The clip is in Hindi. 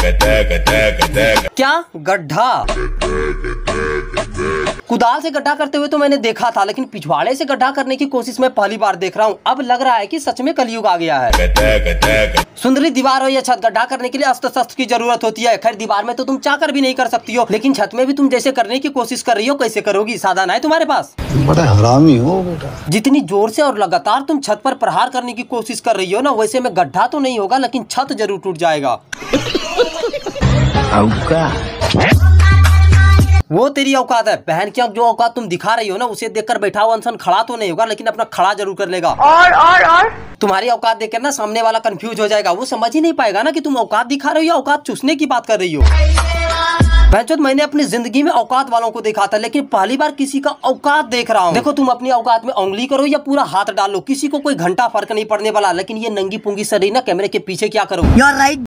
क्या गड्ढा? कुदाल से गड्ढा करते हुए तो मैंने देखा था, लेकिन पिछवाड़े से गड्ढा करने की कोशिश मैं पहली बार देख रहा हूँ। अब लग रहा है कि सच में कलयुग आ गया है। सुंदरी दीवार हो या छत, गड्ढा करने के लिए अस्त्र शस्त्र की जरूरत होती है। खैर दीवार में तो तुम चाहकर भी नहीं कर सकती हो, लेकिन छत में भी तुम जैसे करने की कोशिश कर रही हो, कैसे करोगी? साधन है तुम्हारे पास? बड़ा हरामी हो बेटा। जितनी जोर से और लगातार तुम छत पर प्रहार करने की कोशिश कर रही हो ना, वैसे में गड्ढा तो नहीं होगा, लेकिन छत जरूर टूट जाएगा। वो तेरी औकात है बहन। क्या जो औकात तुम दिखा रही हो ना, उसे देखकर बैठा हुआ इंसान खड़ा तो नहीं होगा, लेकिन अपना खड़ा जरूर कर लेगा। और तुम्हारी औकात देखकर ना सामने वाला कंफ्यूज हो जाएगा। वो समझ ही नहीं पाएगा ना कि तुम औकात दिखा रही हो या औकात चूसने की बात कर रही हो। बहनचोद, मैंने अपनी जिंदगी में औकात वालों को देखा था, लेकिन पहली बार किसी का औकात देख रहा हूँ। देखो, तुम अपनी औकात में उंगली करो या पूरा हाथ डालो, किसी को कोई घंटा फर्क नहीं पड़ने वाला, लेकिन ये नंगी पुंगी शरीर ना कैमरे के पीछे क्या करो।